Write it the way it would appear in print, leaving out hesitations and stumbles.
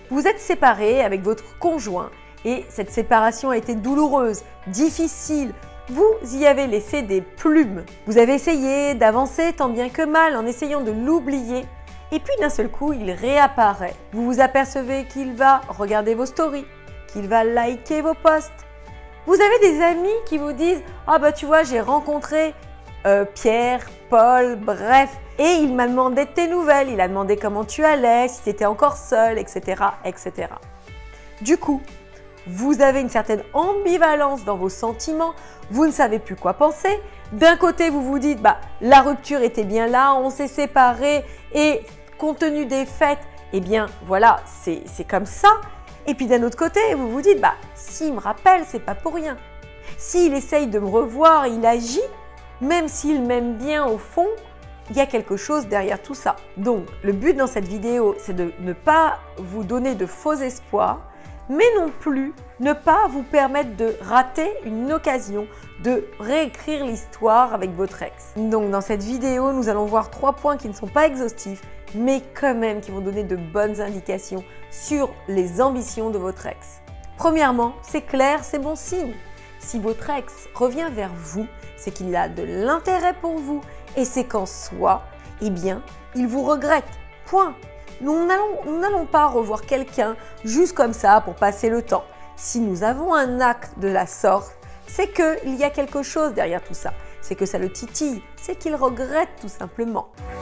Vous êtes séparé avec votre conjoint et cette séparation a été douloureuse, difficile. Vous y avez laissé des plumes. Vous avez essayé d'avancer tant bien que mal en essayant de l'oublier. Et puis d'un seul coup, il réapparaît. Vous vous apercevez qu'il va regarder vos stories, qu'il va liker vos posts. Vous avez des amis qui vous disent « Ah bah tu vois, j'ai rencontré Pierre, Paul, bref. Et il m'a demandé de tes nouvelles, il a demandé comment tu allais, si tu étais encore seul, etc. etc. » Du coup, vous avez une certaine ambivalence dans vos sentiments, vous ne savez plus quoi penser. D'un côté, vous vous dites bah, « la rupture était bien là, on s'est séparés et compte tenu des faits, eh bien voilà, c'est comme ça. » Et puis d'un autre côté, vous vous dites bah, « s'il me rappelle, c'est pas pour rien. S'il essaye de me revoir, il agit, même s'il m'aime bien au fond, il y a quelque chose derrière tout ça. » Donc, le but dans cette vidéo, c'est de ne pas vous donner de faux espoirs, mais non plus ne pas vous permettre de rater une occasion de réécrire l'histoire avec votre ex. Donc dans cette vidéo, nous allons voir 3 points qui ne sont pas exhaustifs, mais quand même qui vont donner de bonnes indications sur les ambitions de votre ex. Premièrement, c'est clair, c'est bon signe. Si votre ex revient vers vous, c'est qu'il a de l'intérêt pour vous et c'est qu'en soi, eh bien, il vous regrette. Point. Nous n'allons pas revoir quelqu'un juste comme ça pour passer le temps. Si nous avons un acte de la sorte, c'est qu'il y a quelque chose derrière tout ça. C'est que ça le titille, c'est qu'il regrette tout simplement.